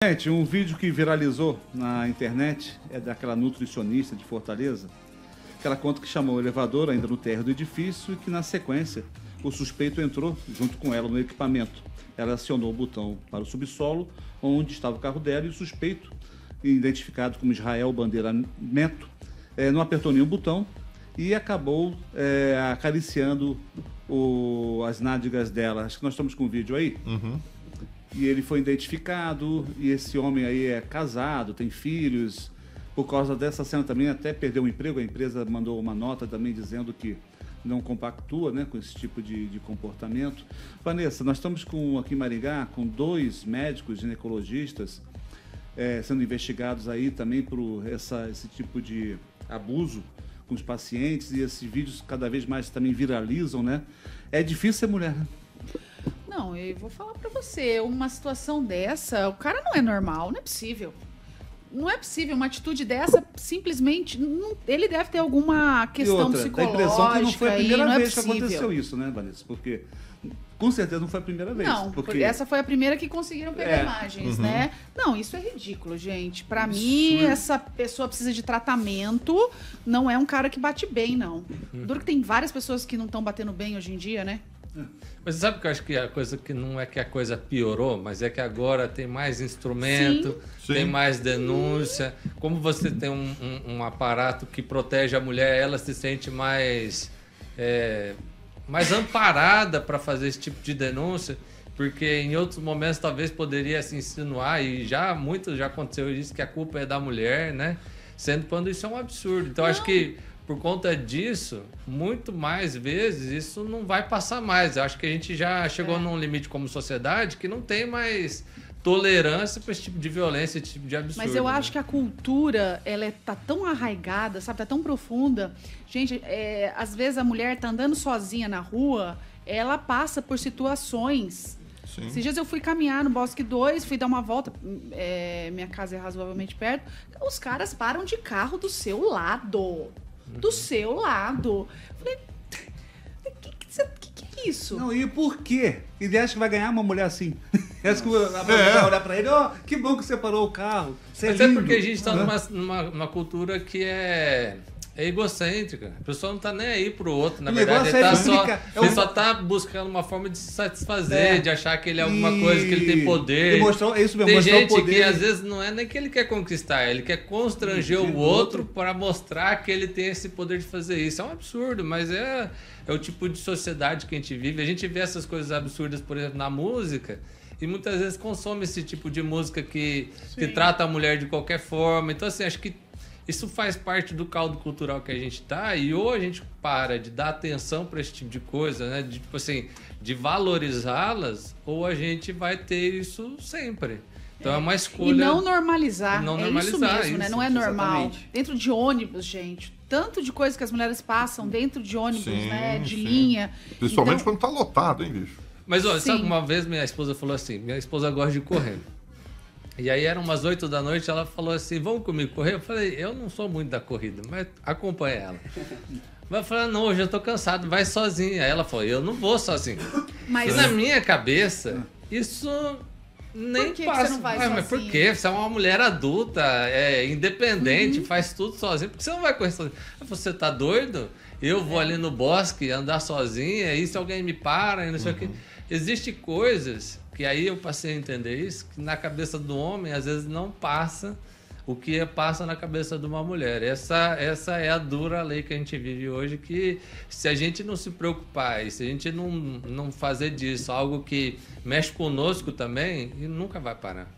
Gente, um vídeo que viralizou na internet é daquela nutricionista de Fortaleza, que ela conta que chamou o elevador ainda no térreo do edifício e que, na sequência, o suspeito entrou junto com ela no equipamento. Ela acionou o botão para o subsolo, onde estava o carro dela, e o suspeito, identificado como Israel Bandeira Neto, não apertou nenhum botão e acabou acariciando as nádegas dela. Acho que nós estamos com o vídeo aí. Uhum. E ele foi identificado, e esse homem aí é casado, tem filhos. Por causa dessa cena também até perdeu o emprego. A empresa mandou uma nota também dizendo que não compactua, né, com esse tipo de comportamento. Vanessa, nós estamos aqui em Maringá com 2 médicos ginecologistas sendo investigados aí também por esse tipo de abuso com os pacientes, e esses vídeos cada vez mais também viralizam, né? É difícil ser mulher, né? Não, eu vou falar pra você, uma situação dessa, o cara não é normal, não é possível. Não é possível, uma atitude dessa, simplesmente, ele deve ter alguma questão psicológica. Dá a impressão que não foi a primeira vez que possível. aconteceu isso, né, Vanessa? Porque com certeza não foi a primeira vez. Não, porque essa foi a primeira que conseguiram pegar imagens, né? Não, isso é ridículo, gente. Pra mim, essa pessoa precisa de tratamento, não é um cara que bate bem, não. Duro que tem várias pessoas que não estão batendo bem hoje em dia, né? Mas você sabe que eu acho que a coisa que não é que a coisa piorou, mas é que agora tem mais instrumento, tem mais denúncia. Como você tem um aparato que protege a mulher, ela se sente mais amparada para fazer esse tipo de denúncia, porque em outros momentos talvez poderia se insinuar, e muito já aconteceu isso, que a culpa é da mulher, né? Sendo quando isso é um absurdo. Então acho que por conta disso, muito mais vezes, isso não vai passar mais. Eu acho que a gente já chegou num limite como sociedade que não tem mais tolerância para esse tipo de violência, esse tipo de absurdo. Mas eu acho que a cultura, ela tá tão arraigada, sabe? Tá tão profunda. Gente, às vezes a mulher tá andando sozinha na rua, ela passa por situações. Sim. Esses dias eu fui caminhar no Bosque 2, fui dar uma volta, minha casa é razoavelmente perto, os caras param de carro do seu lado. Do seu lado. Falei, que é isso? Não, e por quê? Ele acha que vai ganhar uma mulher assim. Acha que a mulher vai olhar pra ele, que bom que você parou o carro. Mas é porque a gente tá numa cultura que é egocêntrica. A pessoa não tá nem aí pro outro. Na verdade, ele só tá buscando uma forma de se satisfazer, de achar que ele é alguma coisa, que ele tem poder. Tem gente que às vezes não é nem que ele quer conquistar, ele quer constranger o outro para mostrar que ele tem esse poder de fazer isso. É um absurdo, mas é o tipo de sociedade que a gente vive. A gente vê essas coisas absurdas, por exemplo, na música, e muitas vezes consome esse tipo de música que trata a mulher de qualquer forma. Então, assim, acho que isso faz parte do caldo cultural que a gente tá, e ou a gente para de dar atenção para esse tipo de coisa, né? De, tipo assim, de valorizá-las, ou a gente vai ter isso sempre. Então é uma escolha. E não normalizar. Não normalizar isso mesmo, né? Não é normal. Exatamente. Dentro de ônibus, gente. Tanto de coisa que as mulheres passam dentro de ônibus, né? De linha. Principalmente quando tá lotado, hein, bicho? Mas, olha, sabe, uma vez minha esposa falou assim, minha esposa gosta de correr. E aí eram umas 8 da noite, ela falou assim, vamos comigo correr? Eu falei, eu não sou muito da corrida, mas acompanha ela. Mas eu falei, não, hoje eu tô cansado, vai sozinha. Aí ela falou, eu não vou sozinho. Mas na minha cabeça, isso nem por passa. Que você não vai mas por quê? Você é uma mulher adulta, independente, faz tudo sozinha. Por que você não vai correr sozinha? Você tá doido? Eu vou ali no bosque andar sozinha, e se alguém me para, e não sei o quê. Existem coisas que aí eu passei a entender isso, que na cabeça do homem às vezes não passa o que passa na cabeça de uma mulher. Essa é a dura lei que a gente vive hoje, que se a gente não se preocupar e se a gente não fazer disso algo que mexe conosco também, nunca vai parar.